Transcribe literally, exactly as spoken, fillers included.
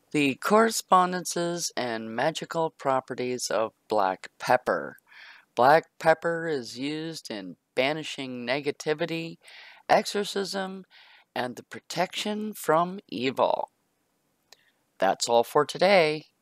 The correspondences and magical properties of black pepper. Black pepper is used in banishing negativity, exorcism, and the protection from evil. That's all for today.